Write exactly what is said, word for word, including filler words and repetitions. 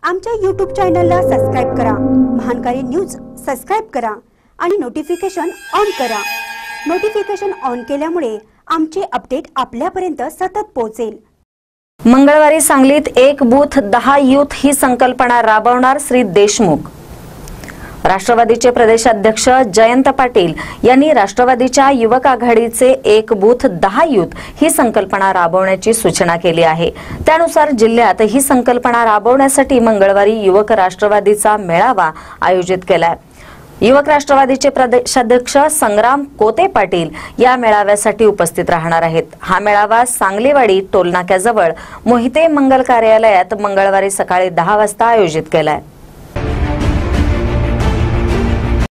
आमच्या यूट्यूब चॅनलला सबस्क्राइब करा, महानकारी न्यूज सबस्क्राइब करा आणि नोटिफिकेशन ऑन करा। नोटिफिकेशन ऑन केल्यामुळे आमचे अपडेट आपल्यापर्यंत सतत पोहोचेल। मंगळवारी सांगलीत एक बूथ दहा यूथ ही संकल्पना राबवणार श्री देशमुख। राष्ट्रवादीचे प्रदेशाध्यक्ष जयंत पाटील यांनी राष्ट्रवादीच्या युवक आघाडीचे एक बूथ दहा यूथ ही संकल्पना राबवण्याची सूचना केली आहे। त्यानुसार जिल्ह्यात ही संकल्पना राबवण्यासाठी मंगळवारी युवक राष्ट्रवादीचा मेळावा आयोजित केलाय। युवक राष्ट्रवादीचे प्रदेशाध्यक्ष संग्राम कोते पाटील या मेळाव्यासाठी उपस्थित राहणार आहेत। हा मेळावा सांगलीवाडी टोलनाक्याजवळ मोहिते मंगल कार्यालयात मंगळवारी सकाळी दहा वाजता आयोजित केलाय।